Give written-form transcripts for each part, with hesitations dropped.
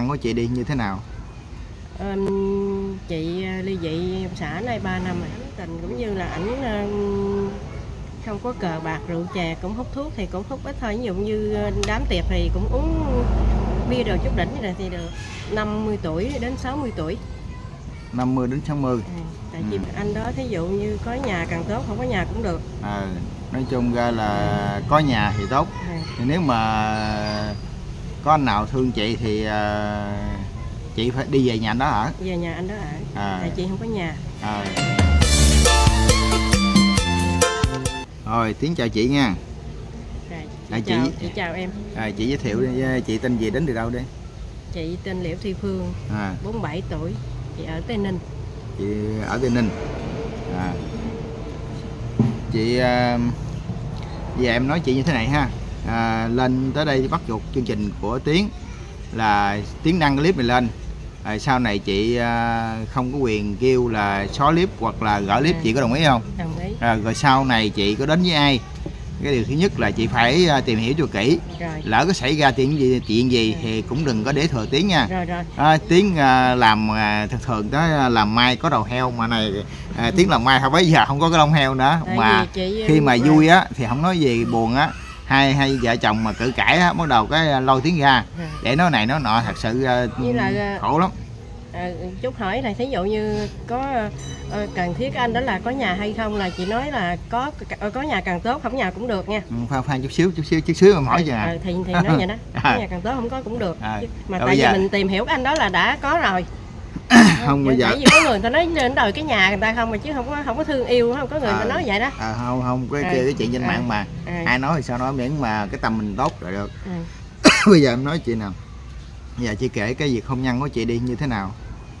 nhăn của chị đi như thế nào? Chị ly dị xã nay 3 năm rồi. Tình cũng như là ảnh không có cờ bạc rượu chè, cũng hút thuốc thì cũng hút ít thôi. Ví dụ như đám tiệc thì cũng uống bia đồ chút đỉnh này thì được 50 tuổi đến 60 tuổi. 50 đến 60. Tại vì anh đó thí dụ như có nhà càng tốt, không có nhà cũng được. Nói chung ra là có nhà thì tốt. Thì nếu mà có anh nào thương chị thì chị phải đi về nhà anh đó ở. Về nhà anh đó ở. Tại chị không có nhà. Rồi, Tiến chào chị nha. Chị chào em. Chị giới thiệu chị tên gì, đến từ đâu đi? Chị tên Liễu Thị Phương, 47 tuổi, chị ở Tây Ninh. Chị ở Tây Ninh. Chị giờ em nói chị như thế này ha. Lên tới đây bắt chuột chương trình của Tiến là Tiến đăng clip này lên. Sau này chị không có quyền kêu là xóa clip hoặc là gỡ clip, chị có đồng ý không? Đồng ý. Rồi sau này chị có đến với ai, cái điều thứ nhất là chị phải tìm hiểu cho kỹ. Lỡ có xảy ra chuyện gì thì cũng đừng có để thừa Tiến nha. Tiến làm thường đó làm mai có đầu heo mà này Tiến làm mai thôi, bây giờ không có cái lông heo nữa. Mà khi mà vui á thì không nói gì, buồn á hai vợ chồng mà cự cãi á, bắt đầu cái lôi Tiến ra để nói này nói nọ, thật sự khổ lắm. Chút hỏi là thí dụ như có cần thiết anh đó là có nhà hay không, là chị nói là có nhà càng tốt, không nhà cũng được nha. Khoan chút xíu mà hỏi cho thì nói vậy đó. Có nhà càng tốt, không có cũng được. Mà tại vì mình tìm hiểu anh đó là đã có rồi. Không bây giờ tại vì có người ta nói đến đời cái nhà người ta không, mà chứ không có thương yêu, không có người ta nói vậy đó. Không cái chuyện trên mạng mà ai nói thì sao nói, miễn mà cái tâm mình tốt rồi được. Bây giờ em nói chị nào, giờ chị kể cái việc hôn nhân của chị đi như thế nào?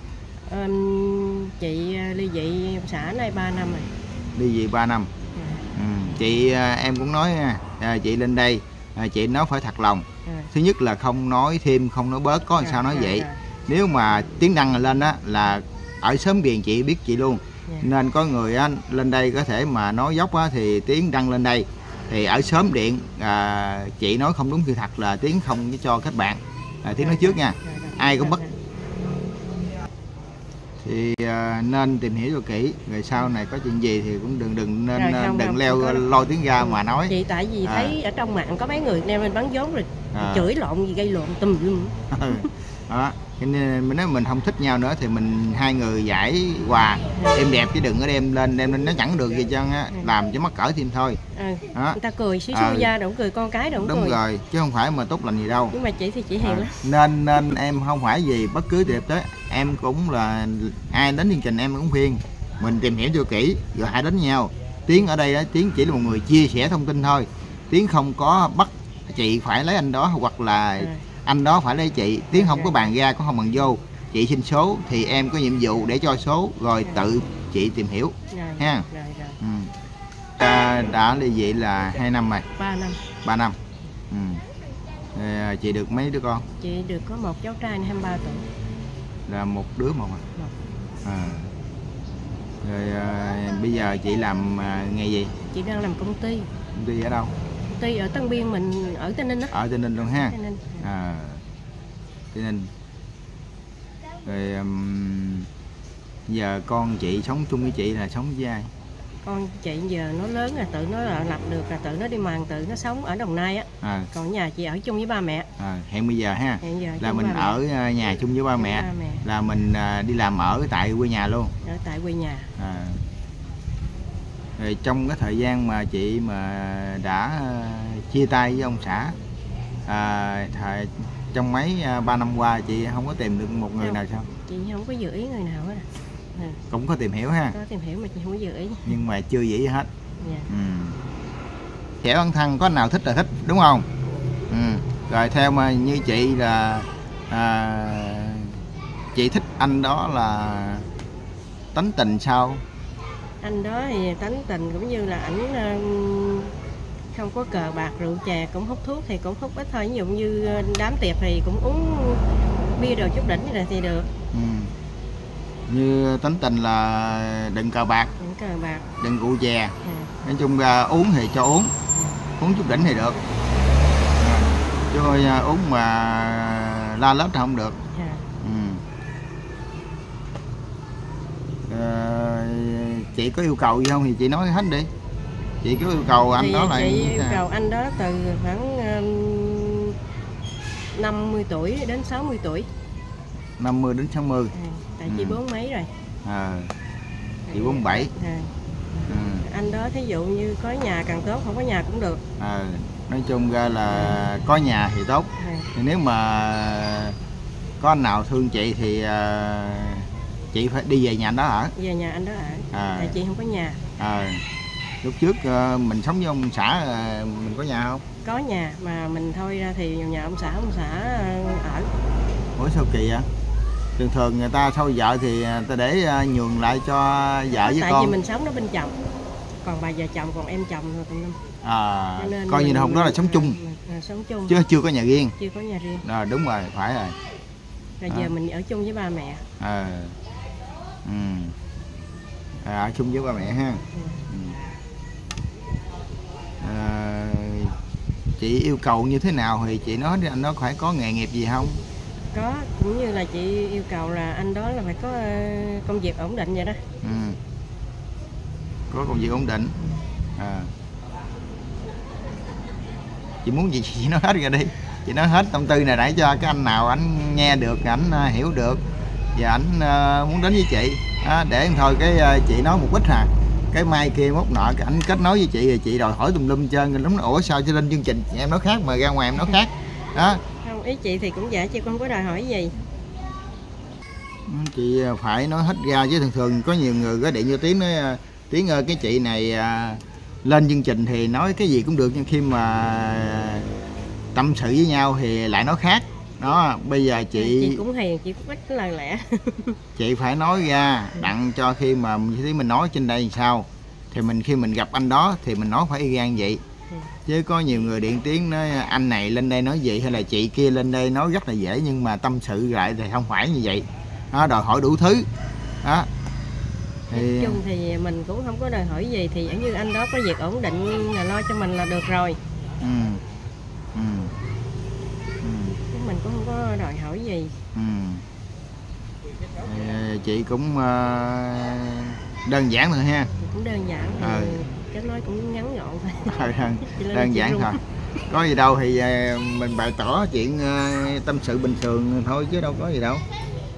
Chị ly dị xã nay 3 năm rồi. Ly dị 3 năm. Chị em cũng nói chị lên đây chị nói phải thật lòng. Thứ nhất là không nói thêm không nói bớt, có sao nói vậy. Nếu mà Tiến đăng lên đó là ở xóm Biền chị biết chị luôn. Nên có người lên đây có thể mà nói dốc thì Tiến đăng lên đây thì ở xóm Điện chị nói không đúng sự thật là Tiến không cho các bạn. Tiến nói trước nha, ai cũng bắt thì nên tìm hiểu cho kỹ, rồi sau này có chuyện gì thì cũng đừng leo lôi Tiến ra mà nói. Chị tại vì thấy ở trong mạng có mấy người neo lên bán vốn rồi chửi lộn gì gây lộn tùm lum. Đó, cho nên nếu mình không thích nhau nữa thì mình hai người giải hòa êm đẹp, chứ đừng có đem lên nó chẳng được gì trơn á, làm cho mắc cỡ thêm thôi. Người ta cười xí xui ra đụng cười, con cái đụng cười. Đúng rồi, chứ không phải mà tốt lành gì đâu. Nhưng mà chị thì chị hiền lắm. Nên em không phải gì bất cứ đẹp tới em cũng là ai đến chương trình em cũng khuyên mình tìm hiểu cho kỹ rồi hãy đến nhau. Tiến ở đây đó, Tiến chỉ là một người chia sẻ thông tin thôi. Tiến không có bắt chị phải lấy anh đó hoặc là anh đó phải lấy chị. Tiến không có bàn ra, cũng không bàn vô. Chị xin số thì em có nhiệm vụ để cho số rồi tự chị tìm hiểu ha. Đã ly dị là 2 năm rồi. 3 năm. Chị được mấy đứa con? Chị được có một cháu trai 23 tuổi. Là một đứa một Rồi bây giờ chị làm nghề gì? Chị đang làm công ty. Công ty ở đâu? Công ty ở Tân Biên, mình ở Tây Ninh đó. Ở Tây Ninh luôn ha. Tây Ninh. Tây Ninh. Rồi giờ con chị sống chung với chị là sống với ai? Con chị giờ nó lớn rồi, tự nó lập được, là tự nó đi màng, tự nó sống ở Đồng Nai á. Còn nhà chị ở chung với ba mẹ. Hiện bây giờ ha. Hiện giờ là mình ở nhà chung với ba mẹ. Là mình đi làm ở tại quê nhà luôn. Ở tại quê nhà. Rồi trong cái thời gian mà chị mà đã chia tay với ông xã trong mấy 3 năm qua chị không có tìm được một người nào sao? Chị không có giữ ý người nào hết. Cũng có tìm hiểu ha. Có tìm hiểu mà chị không có giữ ý. Nhưng mà chưa giữ hết. Trẻ bản thân có nào thích là thích, đúng không? Rồi theo mà như chị là chị thích anh đó là tánh tình sao? Anh đó thì tánh tình cũng như là ảnh không có cờ bạc rượu chè, cũng hút thuốc thì cũng hút ít thôi. Ví dụ như đám tiệc thì cũng uống bia đồ chút đỉnh này thì được. Như tính tình là đừng cờ bạc, đừng rượu chè. Nói chung ra uống thì cho uống chút đỉnh thì được. Chứ uống mà la lết thì không được. Chị có yêu cầu gì không thì chị nói hết đi. Chị có yêu cầu anh thì đó là chị yêu cầu anh đó từ khoảng 50 tuổi đến 60 tuổi. 50 đến 60. Tại chị 40 mấy rồi. Chị 47. Anh đó thí dụ như có nhà càng tốt, không có nhà cũng được. Nói chung ra là có nhà thì tốt. Thì nếu mà có anh nào thương chị thì chị phải đi về nhà anh đó ở. Về nhà anh đó ở. Tại chị không có nhà. Lúc trước mình sống với ông xã mình có nhà không? Có nhà mà mình thôi ra thì nhà ông xã ở. Ủa sao kỳ vậy? Thường thường người ta sau vợ thì người ta để nhường lại cho vợ với tại con. Tại vì mình sống đó bên chồng, còn bà già chồng, còn em chồng rồi tụi năm. Coi như là hôm đó là sống chung. Sống chung chứ chưa có nhà riêng. Chưa có nhà riêng. Đúng rồi, phải rồi. Rồi giờ mình ở chung với ba mẹ. Ở chung với ba mẹ ha. Chị yêu cầu như thế nào thì chị nói anh đó phải có nghề nghiệp gì không? Có, cũng như là chị yêu cầu là anh đó là phải có công việc ổn định vậy đó. Có công việc ổn định. Chị muốn gì chị nói hết ra đi. Chị nói hết tâm tư này để cho cái anh nào anh nghe được, anh hiểu được và anh muốn đến với chị. Để thôi cái chị nói một ít cái mai kia mốt nọ cái anh kết nối với chị rồi chị đòi hỏi tùm lum trơn lắm. Ủa sao cho lên chương trình em nói khác mà ra ngoài em nói khác đó. Không, ý chị thì cũng vậy, chị không có đòi hỏi gì. Chị phải nói hết ra chứ thường có nhiều người có điện vô Tiếng ơi cái chị này lên chương trình thì nói cái gì cũng được, nhưng khi mà tâm sự với nhau thì lại nói khác đó. Bây giờ chị cũng hiền, chị cũng ít lời lẽ. Chị phải nói ra đặng cho khi mà mình nói trên đây sao thì khi mình gặp anh đó thì mình nói phải y gan vậy. Chứ có nhiều người điện tiếng nói anh này lên đây nói vậy hay là chị kia lên đây nói rất là dễ, nhưng mà tâm sự lại thì không phải như vậy đó, đòi hỏi đủ thứ đó. Nói chung thì mình cũng không có đòi hỏi gì, thì như anh đó có việc ổn định là lo cho mình là được rồi. Mình cũng không có đòi hỏi gì. Chị cũng đơn giản thôi ha. Cũng đơn giản, cái nói cũng ngắn gọn thôi. Đơn giản thôi. Có gì đâu thì mình bày tỏ chuyện tâm sự bình thường thôi chứ đâu có gì đâu.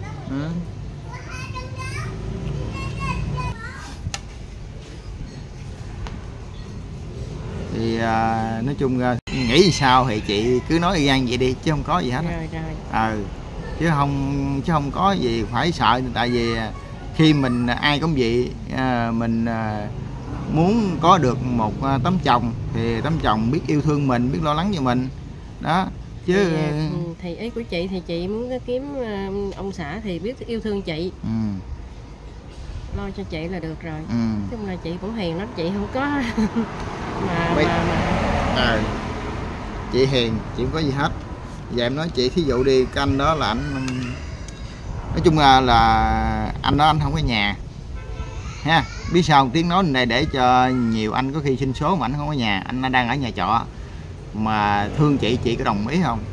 Thì nói chung nghĩ sao thì chị cứ nói gan vậy đi chứ không có gì hết. Chứ không có gì phải sợ. Tại vì khi mình ai cũng vậy, mình muốn có được một tấm chồng thì tấm chồng biết yêu thương mình, biết lo lắng cho mình đó chứ. Thì ý của chị thì chị muốn kiếm ông xã thì biết yêu thương chị, lo cho chị là được rồi. Chung là chị cũng hiền lắm, chị không có chị hiền, chị không có gì hết. Giờ em nói chị thí dụ đi, cái anh đó là anh nói chung là anh đó anh không có nhà ha. Biết sao không? Tiếng nói này để cho nhiều anh có khi xin số mà anh không có nhà, anh đang ở nhà trọ mà thương chị có đồng ý không?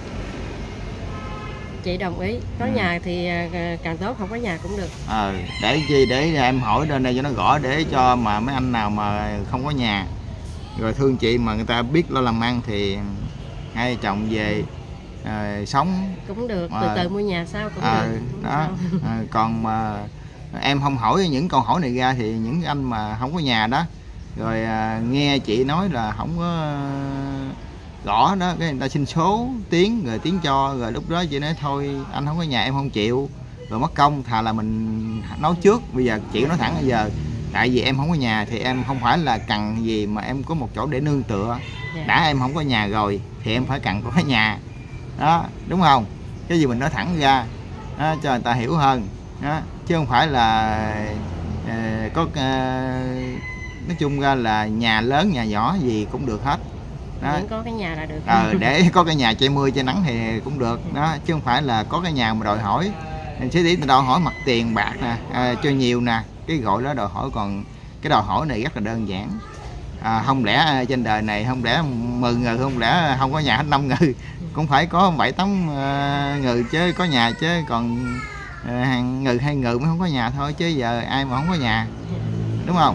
Chị đồng ý. Có nhà thì càng tốt, không có nhà cũng được. Để chi để em hỏi lên đây cho nó rõ, để cho mà mấy anh nào mà không có nhà rồi thương chị mà người ta biết lo làm ăn thì hai chồng về sống cũng được, từ từ mua nhà sau cũng được đó. Còn mà em không hỏi những câu hỏi này ra thì những anh mà không có nhà đó rồi nghe chị nói là không có rõ đó, cái người ta xin số tiếng rồi tiếng cho, rồi lúc đó chị nói thôi anh không có nhà em không chịu rồi mất công, thà là mình nói trước. Bây giờ chị nói thẳng bây giờ tại vì em không có nhà thì em không phải là cần gì mà em có một chỗ để nương tựa. Đã em không có nhà rồi thì em phải cần có cái nhà đó, đúng không? Cái gì mình nói thẳng ra đó, cho người ta hiểu hơn đó. Chứ không phải là có nói chung ra là nhà lớn nhà nhỏ gì cũng được hết đó. Có cái nhà là được. Để có cái nhà che mưa che nắng thì cũng được đó, chứ không phải là có cái nhà mà đòi hỏi. Chứ tí đòi hỏi mặt tiền bạc nè, cho nhiều nè, cái gọi đó đòi hỏi. Còn cái đòi hỏi này rất là đơn giản không lẽ trên đời này không lẽ 10 người, không lẽ không có nhà hết 5 người, cũng phải có 7-8 người chứ có nhà chứ, còn hàng người 2 người mới không có nhà thôi, chứ giờ ai mà không có nhà, đúng không?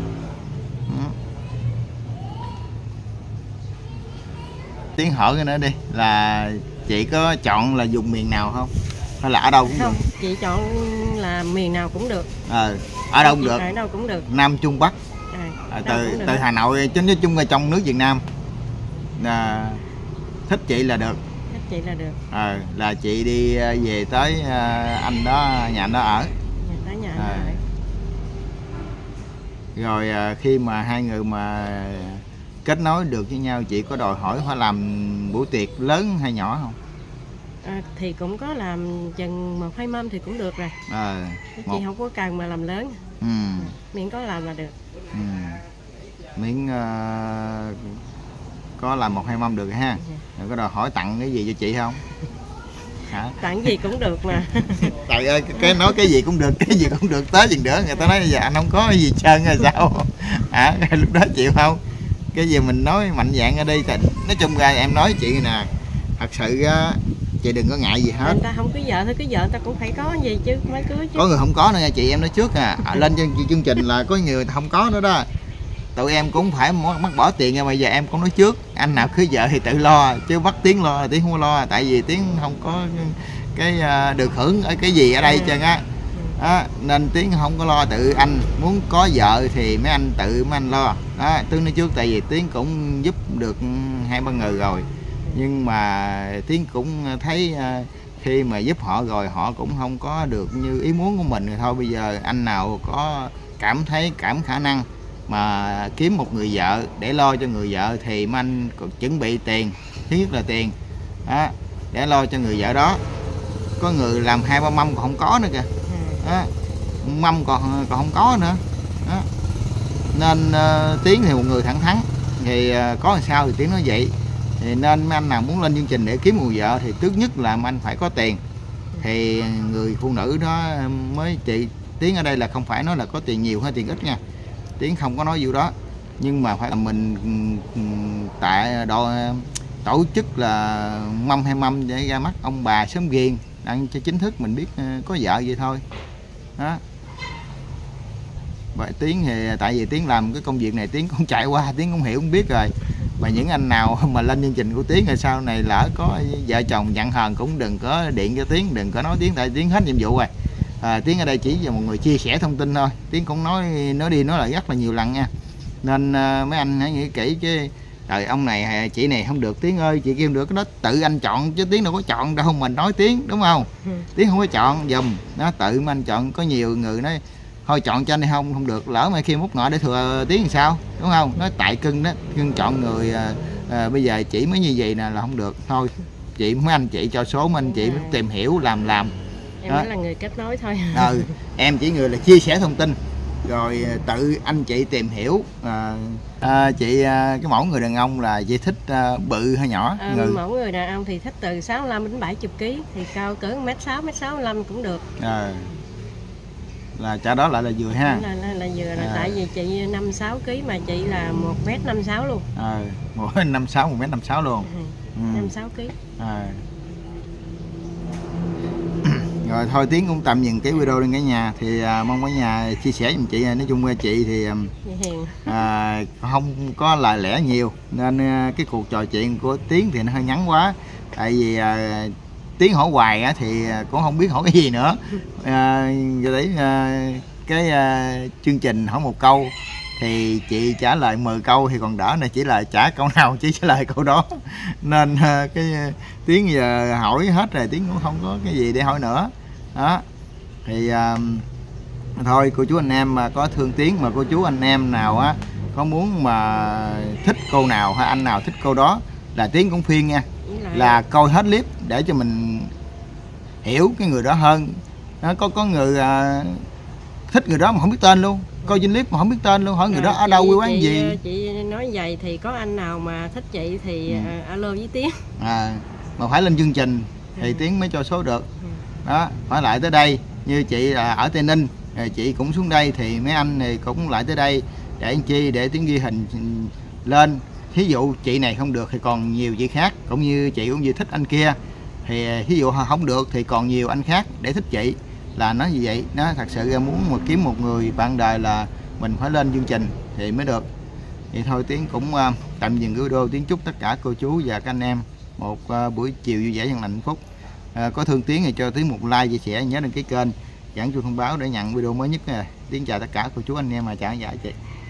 Tiến hỏi cái nữa đi, là chị có chọn là dùng miền nào không, hay là ở đâu cũng không, được? Chị chọn là miền nào cũng được. Ở đâu cũng được. Ở đâu cũng được. Nam Trung Bắc. Từ Hà Nội chứ nói chung là trong nước Việt Nam thích chị là được. Thích chị là được. Là chị đi về tới anh đó, nhà anh đó ở. Tới nhà anh đó ở. Rồi khi mà hai người mà kết nối được với nhau, chị có đòi hỏi phải làm buổi tiệc lớn hay nhỏ không? Thì cũng có làm chừng 1-2 mâm thì cũng được rồi. Chị không có cần mà làm lớn. Miễn có làm là được. Miễn có làm 1-2 mâm được ha. Rồi có đòi hỏi tặng cái gì cho chị không? Hả? Tặng gì cũng được mà. Trời ơi, cái nói cái gì cũng được, cái gì cũng được, tới chừng nữa người ta nói giờ anh không có cái gì trơn hay sao? Lúc đó chịu không? Cái gì mình nói mạnh dạn ở đây, nói chung ra em nói chị nè, thật sự chị đừng có ngại gì hết. Người ta không cưới vợ thôi, cưới vợ ta cũng phải có gì chứ, mới cưới chứ. Có người không có nữa nha chị, em nói trước lên chương trình là có người không có nữa đó. Tụi em cũng phải mắc bỏ tiền nha, bây giờ em cũng nói trước, anh nào cưới vợ thì tự lo, chứ bắt Tiến lo là Tiến không lo, tại vì Tiến không có cái được hưởng ở cái gì ở đây trơn á. Nên Tiến không có lo, tự anh muốn có vợ thì mấy anh lo đó. Tiến nói trước, tại vì Tiến cũng giúp được 2-3 người rồi, nhưng mà Tiến cũng thấy khi mà giúp họ rồi họ cũng không có được như ý muốn của mình, rồi thôi bây giờ anh nào có cảm khả năng mà kiếm một người vợ để lo cho người vợ thì mấy anh chuẩn bị tiền, thứ nhất là tiền đó, để lo cho người vợ đó. Có người làm 2-3 mâm còn không có nữa kìa đó. Mâm còn không có nữa đó. Nên Tiến thì một người thẳng thắn, thì có làm sao thì Tiến nói vậy. Thì nên mấy anh nào muốn lên chương trình để kiếm người vợ thì trước nhất là anh phải có tiền, thì người phụ nữ đó mới chị. Tiến ở đây là không phải nói là có tiền nhiều hay tiền ít nha, Tiến không có nói vụ đó, nhưng mà phải là mình tổ chức là mâm 2 mâm để ra mắt ông bà sớm ghiền, đặng cho chính thức mình biết có vợ vậy thôi đó. Vậy Tiến thì tại vì Tiến làm cái công việc này Tiến cũng trải qua, Tiến cũng hiểu cũng biết rồi. Mà những anh nào mà lên chương trình của Tiến rồi sau này lỡ có vợ chồng giận hờn cũng đừng có điện cho Tiến, đừng có nói Tiến, tại Tiến hết nhiệm vụ rồi. Tiến ở đây chỉ là một người chia sẻ thông tin thôi, Tiến cũng nói đi nói lại rất là nhiều lần nha. Nên mấy anh hãy nghĩ kỹ chứ, trời ông này chị này không được Tiến ơi, chị kia không được, cái đó tự anh chọn chứ Tiến đâu có chọn đâu, mình nói Tiến đúng không? Tiến không có chọn dùm, nó tự mà anh chọn. Có nhiều người nói thôi chọn cho anh đi, không được, lỡ mà khi mút nọ để thừa Tiến làm sao, đúng không? Nói tại cưng đó, cưng chọn người bây giờ chỉ mới như vậy nè là không được, thôi chị mấy anh chị cho số mấy anh chị mới tìm hiểu làm em mới là người kết nối thôi. Em chỉ người là chia sẻ thông tin, rồi tự anh chị tìm hiểu. Chị cái mẫu người đàn ông là chị thích bự hay nhỏ? Mẫu người đàn ông thì thích từ 65 đến 70 kg, thì cao cỡ 1m6, 1m65 cũng được. Là trả đó lại là vừa ha. Là vừa là tại vì chị 56 kg mà chị là 1m56 luôn. 1m56, 1m56 luôn. 56 kg. Rồi thôi Tiến cũng tạm dừng cái video lên cả nhà, thì mong cả nhà chia sẻ giùm chị. Nói chung chị thì không có lời lẽ nhiều, nên cái cuộc trò chuyện của Tiến thì nó hơi ngắn quá. Tại vì Tiến hỏi hoài thì cũng không biết hỏi cái gì nữa. Giờ đấy cái chương trình hỏi một câu thì chị trả lời 10 câu thì còn đỡ, này chỉ là trả câu nào chỉ trả lời câu đó. Nên cái Tiến giờ hỏi hết rồi, Tiến cũng không có cái gì để hỏi nữa đó. Thì thôi cô chú anh em mà có thương Tiến, mà cô chú anh em nào á có muốn mà thích cô nào hay anh nào thích cô đó là Tiến cũng khuyên nha, là coi hết clip để cho mình hiểu cái người đó hơn. Có người thích người đó mà không biết tên luôn, coi trên clip mà không biết tên luôn, hỏi người đó ở đâu quê quán gì. Chị nói vậy thì có anh nào mà thích chị thì alo với Tiến. Mà phải lên chương trình thì Tiến mới cho số được đó. Phải lại tới đây, như chị là ở Tây Ninh rồi chị cũng xuống đây, thì mấy anh thì cũng lại tới đây để anh chi, để Tiến ghi hình lên. Thí dụ chị này không được thì còn nhiều chị khác, cũng như chị cũng như thích anh kia, thì thí dụ không được thì còn nhiều anh khác để thích chị. Là nó như vậy, nó thật sự ra muốn mà kiếm một người bạn đời là mình phải lên chương trình thì mới được. Thì thôi Tiến cũng tạm dừng cái video. Tiến chúc tất cả cô chú và các anh em một buổi chiều vui vẻ, hạnh phúc. Có thương Tiến thì cho Tiến một like, chia sẻ, nhớ đăng ký kênh, nhấn chuông thông báo để nhận video mới nhất. Tiến chào tất cả cô chú anh em, chào dạ chị.